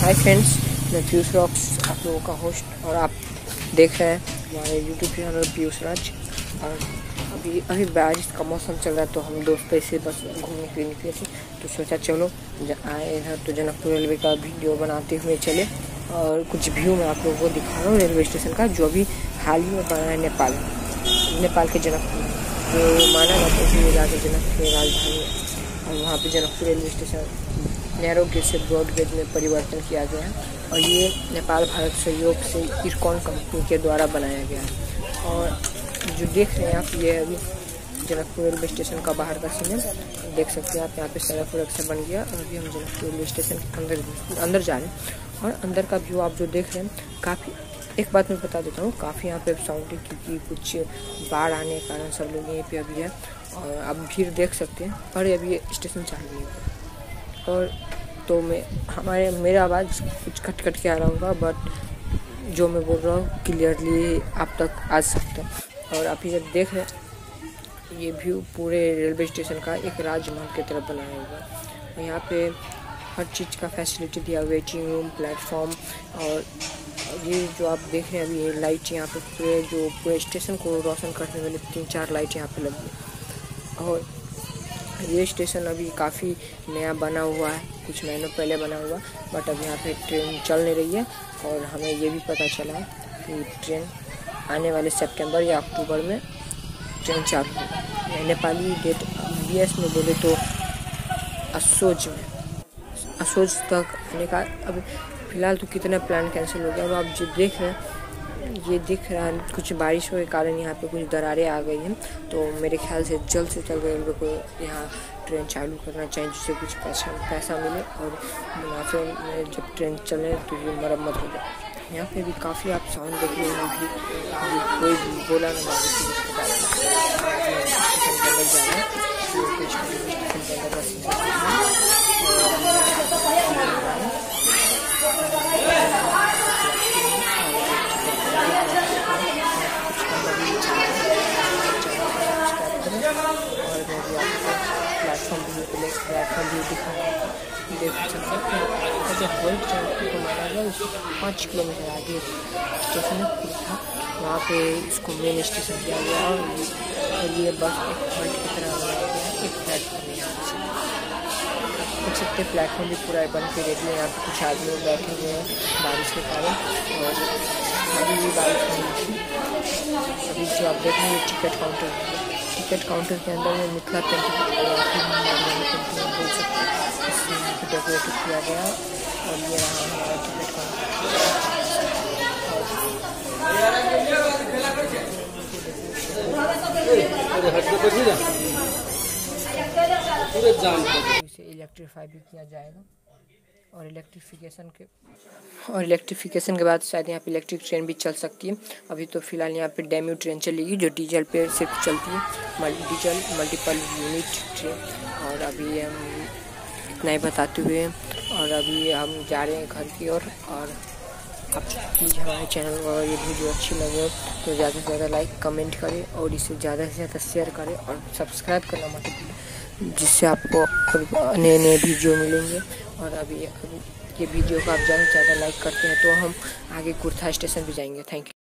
Hi friends, मैं Piyush rocks आप लोगों का होस्ट और आप देख रहे हैं हमारे यूट्यूब चैनल पीयूष राज। और अभी बारिश का मौसम चल रहा है, तो हम दोस्त ऐसे बस घूमने फिरने निकले थे, तो सोचा चलो आए इधर तो जनकपुर रेलवे का वीडियो बनाते हुए चले। और कुछ व्यू मैं आप लोगों को दिखा रहा हूँ रेलवे स्टेशन का, जो अभी हाल ही में बना है नेपाल के जनकपुर, जो माना जाता है कि राजा जनक की राजधानी है। और वहाँ पे Janakpur railway station narrow gauge से ब्रॉड गेज में परिवर्तन किया गया है, और ये नेपाल भारत सहयोग से IRCON कंपनी के द्वारा बनाया गया है। और जो देख रहे हैं आप, ये अभी जनकपुर रेलवे स्टेशन का बाहर का सीन है, देख सकते हैं आप। यहाँ पे सड़क वड़क से बन गया, और अभी हम जनकपुर रेलवे स्टेशन के अंदर जा रहे हैं। और अंदर का व्यू आप जो देख रहे हैं, काफ़ी एक बात मैं बता देता हूँ, काफ़ी यहाँ पे साउंड, क्योंकि कुछ बाढ़ आने के कारण सब लोग यहीं पे अभी है, और आप भीड़ देख सकते हैं। और अभी स्टेशन चालू है, और तो मेरा आवाज़ कुछ कट के आ रहा होगा, बट जो मैं बोल रहा हूँ क्लियरली आप तक आ सकता है। और आप ये जब देख रहे हैं, ये व्यू पूरे रेलवे स्टेशन का एक राजमहल की तरफ बनाया हुआ है। यहाँ पे हर चीज़ का फैसिलिटी दिया, वेटिंग रूम, प्लेटफॉर्म। और ये जो आप देख रहे हैं अभी, ये लाइट यहाँ पे पूरे स्टेशन को रोशन करने वाली 3-4 लाइट यहाँ पे लगी है। और ये स्टेशन अभी काफ़ी नया बना हुआ है, कुछ महीनों पहले बना हुआ, बट अब यहाँ पे ट्रेन चल नहीं रही है। और हमें ये भी पता चला है कि ट्रेन आने वाले सितंबर या अक्टूबर में ट्रेन चालू है। नेपाली डेट BS में बोले तो असोज तक आने का। अब फिलहाल तो कितना प्लान कैंसिल हो गया। अब आप जो देख रहे हैं, ये दिख रहा है कुछ बारिशों के कारण यहाँ पे कुछ दरारें आ गई हैं, तो मेरे ख्याल से जल्द से जल्द रेलवे को यहाँ ट्रेन चालू करना चाहिए, जिससे कुछ पैसा मिले, और मुनाफे में जब ट्रेन चले तो ये मरम्मत हो जाए। यहाँ पे भी काफ़ी आप साउंड देख रहे हैं, अभी कोई बोला ना प्लेटफॉर्म भी दिखाया देख सकते हैं। होल्ड को माना गया, 5 किलोमीटर आगे स्टेशन था, वहाँ पे इसको मेन स्टेशन किया गया। और ये बस एक होल्ड की तरह बनाया गया है, एक प्लेटफॉर्म देख सकते हैं। प्लेटफॉर्म भी पूरा बन के रेडी है। यहाँ पे कुछ आदमी बैठे हुए हैं बारिश के कारण, और अभी भी बारिश नहीं थी। अभी जो आप देख रहे हैं टिकट काउंटर के अंदर में मिथिला पेंटिंग बोल सकते हैं, इससे डेकोरेट किया गया। और ये रहा हमारा टिकट काउंटर। इसे इलेक्ट्रीफाई भी किया जाएगा, और इलेक्ट्रिफिकेशन के बाद शायद यहाँ पे इलेक्ट्रिक ट्रेन भी चल सकती है। अभी तो फिलहाल यहाँ पे डेमो ट्रेन चलेगी, जो डीजल पे सिर्फ चलती है, डीजल मल्टीपल यूनिट ट्रेन। और अभी हम इतना ही बताते हुए, और अभी हम जा रहे हैं घर की ओर। और आप प्लीज़ हमारे चैनल को ये वीडियो अच्छी लगे तो ज़्यादा से ज़्यादा लाइक कमेंट करें, और इसे ज़्यादा से ज़्यादा शेयर करें, और सब्सक्राइब करना मत भूलें, जिससे आपको नए वीडियो मिलेंगे। और अभी ये वीडियो को आप ज़्यादा से ज़्यादा लाइक करते हैं तो हम आगे कुर्था स्टेशन भी जाएंगे। Thank you.